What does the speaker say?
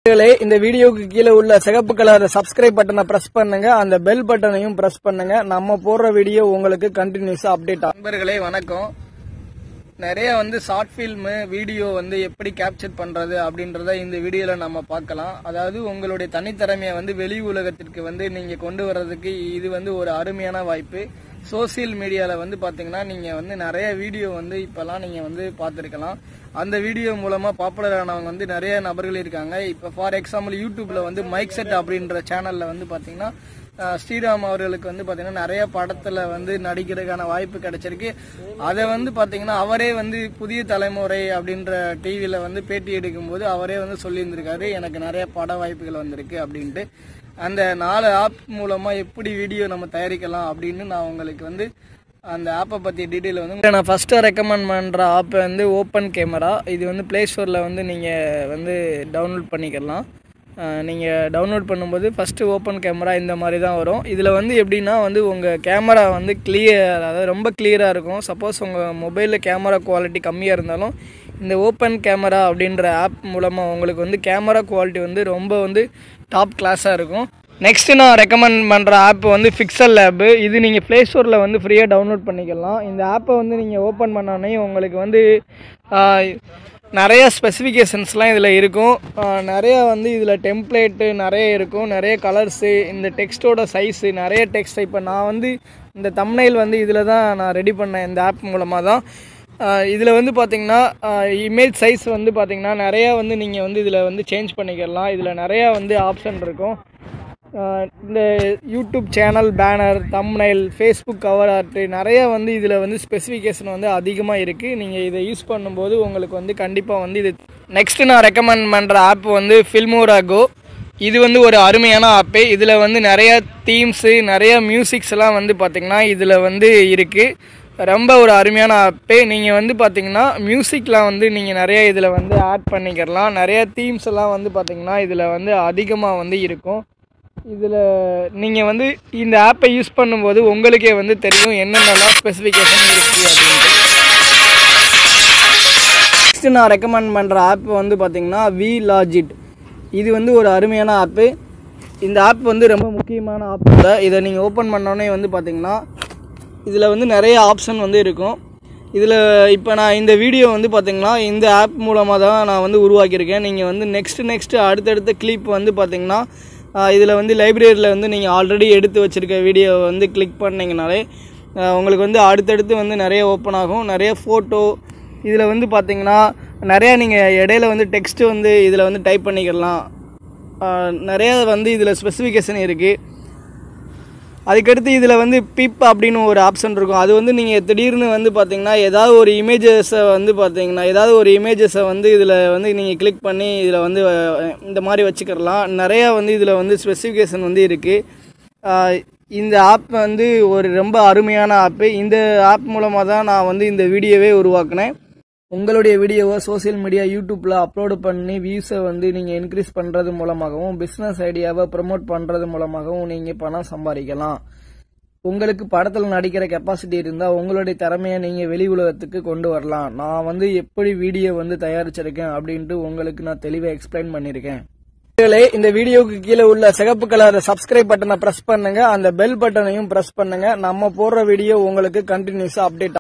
இந்த வீடியோக்கு கீழே உள்ள சிகப்பு கலர் சப்ஸ்கிரைப் பட்டனை பிரஸ் பண்ணுங்க, அந்த பெல் பட்டனையும் பிரஸ் பண்ணுங்க. நம்ம போடுற வீடியோ உங்களுக்கு கண்டினியூஸா அப்டேட் ஆகும். நண்பர்களே வணக்கம். நிறைய ஷார்ட் பிலிம் வீடியோ எப்படி கேப்சர் பண்றது அப்படின்றத இந்த வீடியோல நம்ம பார்க்கலாம். அதாவது உங்களுடைய தனித்திறமையை வெளி உலகத்திற்கு நீங்க கொண்டு வர்றதுக்கு இது ஒரு அருமையான வாய்ப்பு. சோசியல் மீடியால பாத்தீங்கன்னா நீங்க நிறைய வீடியோ இப்பெல்லாம் நீங்க பார்த்திருக்கலாம். அந்த வீடியோ மூலமா பாப்புலர் ஆனவங்க நிறைய நபர்கள் இருக்காங்க. இப்ப ஃபார் எக்ஸாம்பிள் யூடியூப்ல மைக் செட் அப்படின்ற சேனல்ல பாத்தீங்கன்னா ஸ்ரீராம் அவர்களுக்கு பாத்தீங்கன்னா நிறைய படத்துல நடிக்கிறதுக்கான வாய்ப்பு கிடைச்சிருக்கு. அதை பாத்தீங்கன்னா அவரே புதிய தலைமுறை அப்படின்ற டிவில பேட்டி எடுக்கும் போது அவரே சொல்லியிருந்திருக்காரு, எனக்கு நிறைய பட வாய்ப்புகள் வந்திருக்கு அப்படின்ட்டு. அந்த 4 ஆப் மூலமா எப்படி வீடியோ நம்ம தயாரிக்கலாம் அப்படின்னு நான் உங்களுக்கு அந்த ஆப்பை பத்தி டீடைல் நான் ஃபர்ஸ்ட் ரெக்கமெண்ட் பண்ற ஆப் ஓப்பன் கேமரா. இது பிளே ஸ்டோர்ல நீங்க டவுன்லோட் பண்ணிக்கலாம். நீங்க டவுன்லோட் பண்ணும்போது ஃபர்ஸ்ட் ஓப்பன் கேமரா இந்த மாதிரி தான் வரும். இதுல எப்படின்னா உங்க கேமரா கிளியர், அதாவது ரொம்ப கிளியரா இருக்கும். சப்போஸ் உங்க மொபைல்ல கேமரா குவாலிட்டி கம்மியா இருந்தாலும் இந்த ஓப்பன் கேமரா அப்படின்ற ஆப் மூலமா உங்களுக்கு கேமரா குவாலிட்டி ரொம்ப டாப் கிளாஸா இருக்கும். நெக்ஸ்ட் நான் ரெக்கமெண்ட் பண்ற ஆப் பிக்சல் லேப். இது நீங்க பிளே ஸ்டோர்ல ஃப்ரீயா டவுன்லோட் பண்ணிக்கலாம். இந்த ஆப்பை நீங்க ஓப்பன் பண்ணோடனே உங்களுக்கு நிறைய ஸ்பெசிஃபிகேஷன்ஸ்லாம் இதில் இருக்கும். நிறைய இதில் டெம்ப்ளேட்டு நிறைய இருக்கும், நிறைய கலர்ஸு, இந்த டெக்ஸ்ட்டோட சைஸு, நிறைய டெக்ஸ்ட். இப்போ நான் இந்த தம்ப்நெயில் இதில் தான் நான் ரெடி பண்ணேன், இந்த ஆப் மூலமாக தான். இதில் பார்த்தீங்கன்னா இமேஜ் சைஸ் பார்த்தீங்கன்னா நிறையா நீங்கள் இதில் சேஞ்ச் பண்ணிக்கலாம். இதில் நிறையா ஆப்ஷன் இருக்கும். இந்த YouTube channel banner, thumbnail, Facebook cover art, நிறைய இதில் ஸ்பெசிஃபிகேஷன் அதிகமாக இருக்குது. நீங்கள் இதை யூஸ் பண்ணும்போது உங்களுக்கு கண்டிப்பாக இது. நெக்ஸ்ட் நான் ரெக்கமெண்ட் பண்ணுற ஆப் ஃபில்மோரா கோ. இது ஒரு அருமையான ஆப்பு. இதில் நிறைய தீம்ஸு, நிறைய மியூசிக்ஸ்லாம் பார்த்திங்கன்னா இதில் இருக்குது. ரொம்ப ஒரு அருமையான ஆப்பு. நீங்கள் பார்த்தீங்கன்னா மியூசிக்லாம் நீங்கள் நிறைய இதில் ஆட் பண்ணிக்கலாம். நிறைய தீம்ஸ் எல்லாம் பார்த்திங்கன்னா இதில் அதிகமாக இருக்கும். இதில் நீங்கள் இந்த ஆப்பை யூஸ் பண்ணும்போது உங்களுக்கே தெரியும் என்னென்னலாம் ஸ்பெசிஃபிகேஷன் இருக்குது அப்படின்ட்டு. நெக்ஸ்ட் நான் ரெக்கமெண்ட் பண்ணுற ஆப் பார்த்தீங்கன்னா VLogit. இது ஒரு அருமையான ஆப்பு. இந்த ஆப் ரொம்ப முக்கியமான ஆப் கூட. இதை நீங்கள் ஓப்பன் பண்ணோன்னே பார்த்தீங்கன்னா இதில் நிறைய ஆப்ஷன் இருக்கும். இதில் இப்போ நான் இந்த வீடியோ பார்த்தீங்கன்னா இந்த ஆப் மூலமாக தான் நான் உருவாக்கியிருக்கேன். நீங்கள் நெக்ஸ்ட் அடுத்தடுத்த கிளிப் பார்த்தீங்கன்னா இதில் லைப்ரரியில் நீங்கள் ஆல்ரெடி எடுத்து வச்சுருக்க வீடியோ கிளிக் பண்ணிங்கனாலே உங்களுக்கு அடுத்தடுத்து நிறைய ஓப்பன் ஆகும். நிறைய ஃபோட்டோ இதில் பார்த்தீங்கன்னா நிறையா நீங்கள் இடையில டெக்ஸ்ட்டு இதில் டைப் பண்ணிக்கலாம். நிறையா இதில் ஸ்பெசிஃபிகேஷன் இருக்குது. அதுக்கடுத்து இதில் பிப் அப்படின்னு ஒரு ஆப்ஷன் இருக்கும். அது நீங்கள் திடீர்னு பார்த்தீங்கன்னா ஏதாவது ஒரு இமேஜஸை பார்த்தீங்கன்னா ஏதாவது ஒரு இமேஜஸை இதில் நீங்கள் கிளிக் பண்ணி இதில் இந்த மாதிரி வச்சுக்கலாம். நிறையா இதில் ஸ்பெசிஃபிகேஷன் இருக்குது. இந்த ஆப் ஒரு ரொம்ப அருமையான ஆப்பு. இந்த ஆப் மூலமாக தான் நான் இந்த வீடியோவே உருவாக்கினேன். உங்களுடைய வீடியோவை சோசியல் மீடியா யூடியூப்ல அப்லோடு பண்ணி வியூஸை நீங்கள் இன்க்ரீஸ் பண்ணுறது மூலமாகவும் பிஸ்னஸ் ஐடியாவை ப்ரமோட் பண்ணுறது மூலமாகவும் நீங்கள் பணம் சம்பாதிக்கலாம். உங்களுக்கு படத்தில் நடிக்கிற கெப்பாசிட்டி இருந்தால் உங்களுடைய திறமையை நீங்கள் வெளி உலகத்துக்கு கொண்டு வரலாம். நான் எப்படி வீடியோ தயாரிச்சிருக்கேன் அப்படின்ட்டு உங்களுக்கு நான் தெளிவாக எக்ஸ்பிளைன் பண்ணியிருக்கேன். இந்த வீடியோக்கு கீழே உள்ள சிகப்பு கலர் சப்ஸ்கிரைப் பட்டனை பிரஸ் பண்ணுங்க, அந்த பெல் பட்டனையும் பிரஸ் பண்ணுங்க. நம்ம போடுற வீடியோ உங்களுக்கு கண்டினியூஸா அப்டேட்